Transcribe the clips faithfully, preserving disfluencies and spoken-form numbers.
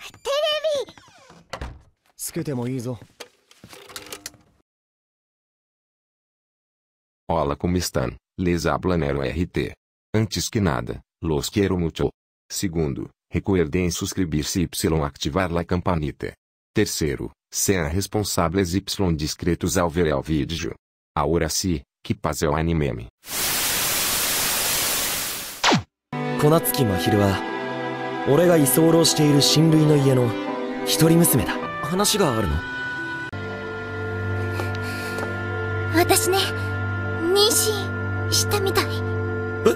テレビつけてもいいぞ。 Olá, como estão? Les habla Nero R T. Antes que nada, los quiero mucho. Segundo, recuerden suscribirse y activar la campanita. Terceiro, sean responsáveis y discretos ao ver el vídeo. Ahora sí, que pase o anime. 小夏木真昼は俺が居候している親類の家の一人娘だ。話があるの？ 私ね、妊娠したみたい。 え？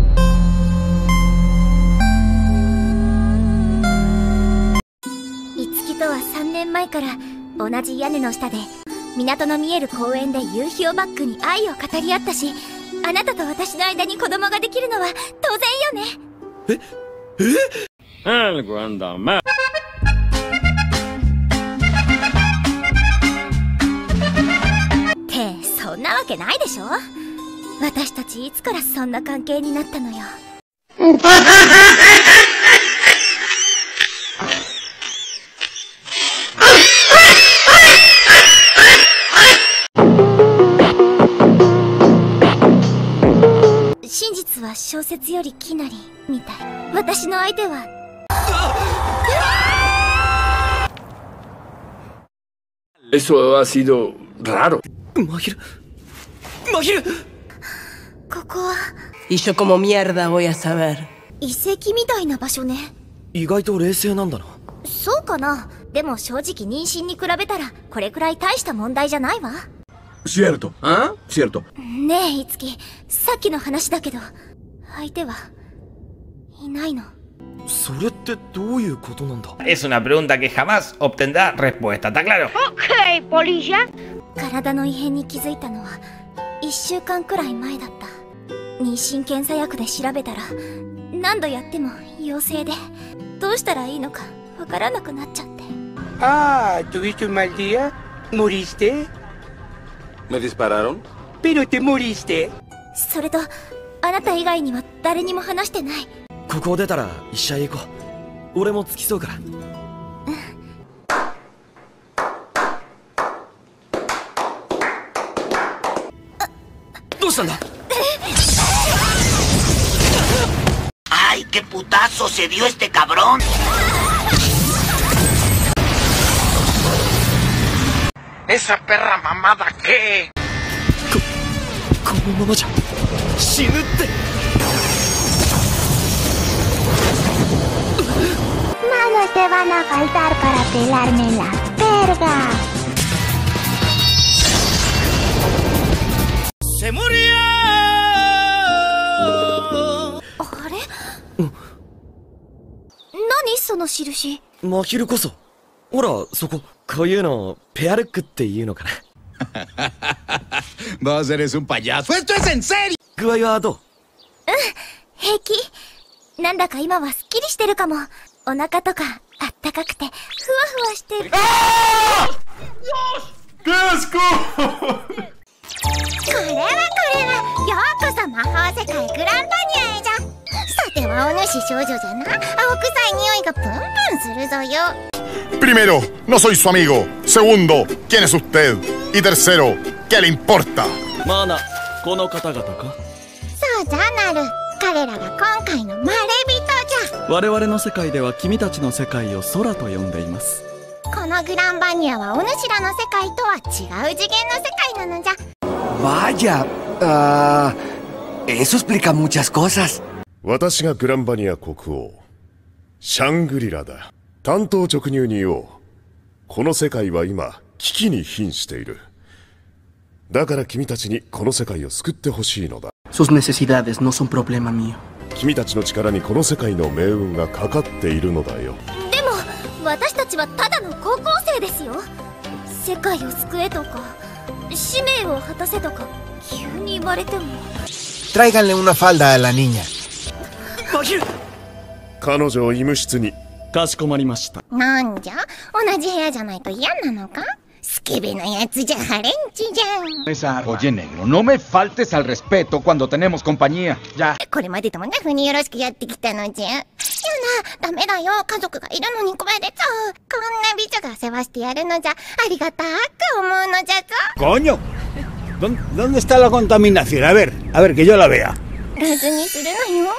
いつきとはさんねんまえから同じ屋根の下で港の見える公園で夕日をバックに愛を語り合ったし、あなたと私の間に子供ができるのは当然よね。 え？え ？Algo anda mal. ってそんなわけないでしょ。私たちいつからそんな関係になったのよ。真実は小説よりきなりみたい。私の相手は Eso ha sido raro. 真昼真昼ここは Y yo como mierda voy a saber. 遺跡みたいな場所ね。 意外と冷静なんだな。 そうかな。でも正直妊娠に比べたらこれくらい大した問題じゃないわ。 Cierto. ¿Ah? Cierto. ねえいつき、さっきの話だけど相手はいないの。 それってどういうことなんだ？ Es una pregunta que jamás obtendrá respuesta, ¿está claro? Ok, policía. 体の異変に気づいたのはいっしゅうかんくらい前だった。妊娠検査薬で調べたら何度やっても陽性で、どうしたらいいのかわからなくなっちゃって。 Ah, ¿tuviste un mal día? ¿Moriste? ¿Me dispararon? Pero te moriste. それとあなた以外には誰にも話してない。 ここを出たら医者へ行こう。俺も付き添うから。どうしたんだ ？¡Ay, qué putazo se dio este cabrón! ¿Esa perra mamada qué? こ、このままじゃ死ぬって。 Manos te van a faltar para pelarme la verga. ¡Se murió! あれ？何その印？ 真昼こそ。ほらそこ、こういうのペアルックっていうのかな。 Vos eres un payaso. ¡Esto es en serio! 具合はどう？ うん、平気。なんだか今はすっきりしてるかも。お腹とかあったかくてふわふわしてる。あー ¡Qué asco! これはこれは、ようこそ魔法世界グランバニアへじゃ。さてはお主少女じゃな。青臭い匂いがプンプンするぞよ。 Primero, no soy su amigo. Segundo, ¿quién es usted? Y tercero, ¿qué le importa? マーナ、この方々か？ そうじゃなる。彼らが今回のまれびとじゃ。 我々の世界では君たちの世界を空と呼んでいます。 このグランバニアはお主らの世界とは違う次元の世界なのじゃ。 Vaya, uh, eso explica muchas cosas. 私がグランバニア国王、シャングリラだ。単刀直入に言おう。この世界は今、危機に瀕している。だから君たちにこの世界を救ってほしいのだ。 Sus necesidades no son problema mío. 君たちの力にこの世界の命運がかかっているのだよ。 でも私たちはただの高校生ですよ。世界を救えとか使命を果たせとか急に言われても。 Tráiganle una falda a la niña. 彼女を医務室に。 かしこまりました。 なんじゃ、同じ部屋じゃないと嫌なのか？ スケベなやつじゃハレンチじゃん。 Oye, negro, no me faltes al respeto cuando tenemos compañía. Ya. これまでともな風によろしくやってきたのじゃ。やな、ダメだよ。家族がいるのに加えてさ、こんな美女が世話してやるのじゃ、ありがたく思うのじゃぞ。 ¡Coño! ¿Dónde está la contaminación? A ver, a ver, que yo la vea. ラズにするのよ。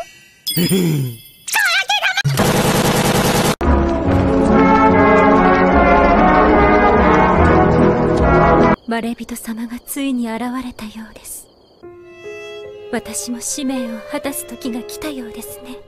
マレビト様がついに現れたようです。私も使命を果たす時が来たようですね。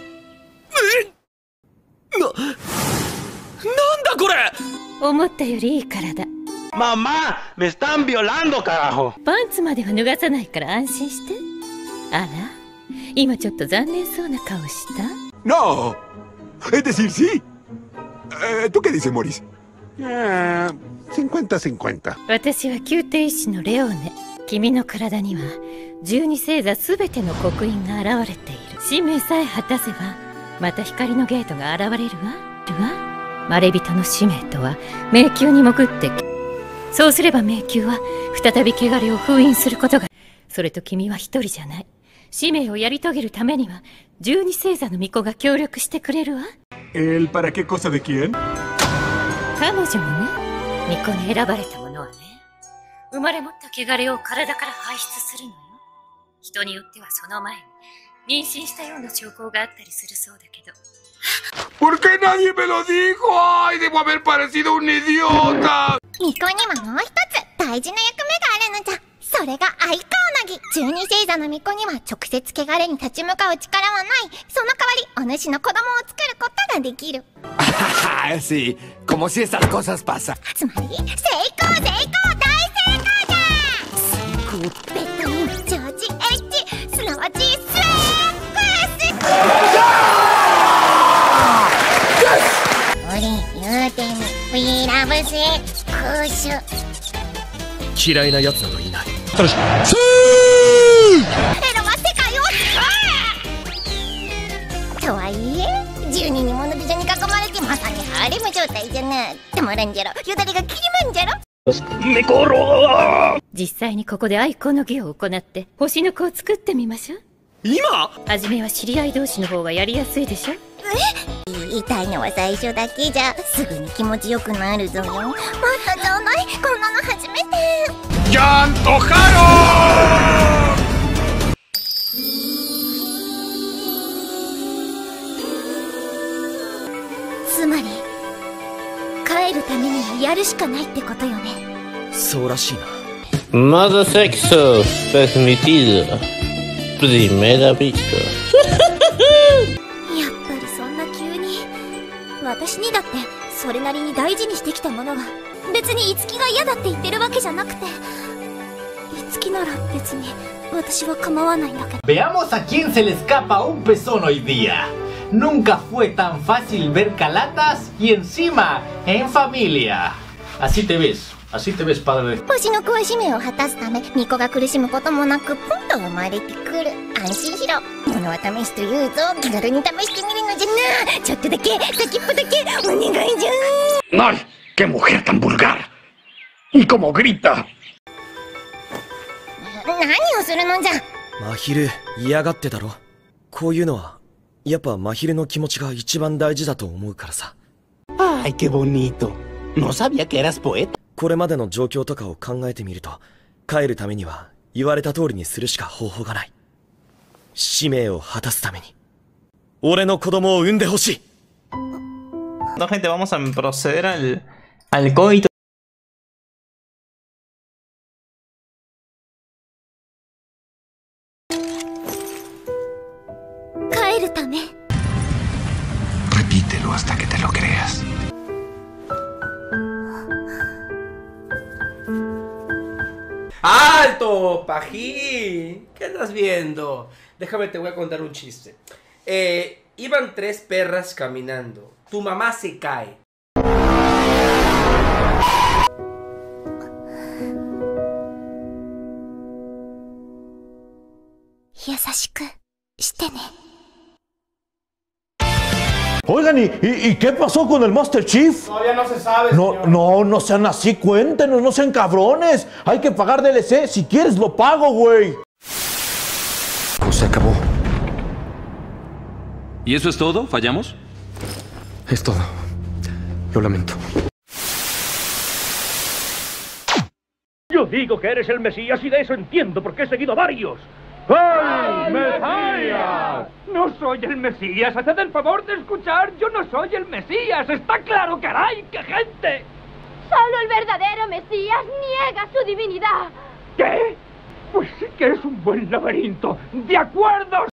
な、なんだこれ。 思ったよりいい体。 ママ、me están violando, carajo。 パンツまでは脱がさないから安心して。あら、今ちょっと残念そうな顔した。 No, es decir, sí. Eh, ¿Tú qué dices, Morris? Eh, cincuenta cincuenta。 私は宮廷医師のレオネ。君の体には十二星座すべての刻印が現れている。使命さえ果たせばまた光のゲートが現れるわ。るわ。マレビトの使命とは迷宮に潜って、そうすれば迷宮は再び汚れを封印することが。それと君は一人じゃない。使命をやり遂げるためには十二星座の巫女が協力してくれるわ。 ¿El para qué cosa de quién？ 彼女もね、巫女に選ばれたものはね、生まれ持った汚れを体から排出するのよ。人によってはその前に妊娠したような兆候があったりするそうだけど。 ¿Por qué nadie me lo dijo? ¡Ay, debo haber parecido un idiota! 巫女にはもう一つ大事な役目があるのじゃ。それが愛好なぎ。十二星座の巫女には直接汚れに立ち向かう力はない。その代わりお主の子供を作ることができる。 Sí, como si estas cosas pasan。 つまり成功成功大成功だ。成功。ベッドインジョージエッジすなわちスレックス。俺言うてみ We love sex 嫌いな奴などいない。 エロは世界を救うとはいえじゅうにんもの美女に囲まれてまさにハーレム状態じゃな。たまらんじゃろ。よだれがキリマンじゃろ。 メコロー。実際にここで愛好の儀を行って星の子を作ってみましょう。 今？ 初めは知り合い同士の方がやりやすいでしょ。 え？痛いのは最初だけじゃすぐに気持ちよくなるぞよ。またじゃない、こんなの初めて。 ジャンとハロー。 つまり帰るためにはやるしかないってことよね。 そうらしいな。 Modo sexo permitido. Primera vista。 やっぱりそんな急に。私にだってそれなりに大事にしてきたものが、別にいつきが嫌だって言ってるわけじゃなくて、いつきなら別に私は構わないんだけど。 Veamos a quién se le escapa un pezón hoy día. Nunca fue tan fácil ver calatas y encima en familia. Así te ves, así te ves, padre. 星の子は使命を果たすため巫女が苦しむこともなくポンと生まれてくる。安心しろ。物は試しと言うぞ。気軽に試してみるのじゃな。ちょっとだけ先っぽだけお願いじゃん。 ¡Ay! ¡Qué mujer tan vulgar! ¡Y cómo grita! 何をするのじゃ。 マヒル嫌がってたろ。こういうのはやっぱマヒルの気持ちが一番大事だと思うからさ。 Ay, qué bonito. No sabía que eras poeta。 これまでの状況とかを考えてみると、帰るためには言われた通りにするしか方法がない。使命を果たすために俺の子供を産んでほしい。 No, gente, vamos a proceder al, al coito. Repítelo hasta que te lo creas. ¡Alto, pajín! ¿Qué andas viendo? Déjame, te voy a contar un chiste. Eh, iban tres perras caminando. Tu mamá se cae. 優しくしてね。 Oigan, ¿y, y, ¿y qué pasó con el Master Chief? Todavía no se sabe, No, señor. no, no sean así, cuéntenos, no sean cabrones. Hay que pagar D L C, si quieres lo pago, güey. Se acabó. ¿Y eso es todo? ¿Fallamos? Es todo. Lo lamento. Yo digo que eres el Mesías y de eso entiendo porque he seguido a varios. ¡El Mesías! No soy el Mesías. Haced el favor de escuchar. Yo no soy el Mesías. Está claro, caray. ¡Qué gente! Solo el verdadero Mesías niega su divinidad. ¿Qué? Pues sí que es un buen laberinto. ¡De acuerdo!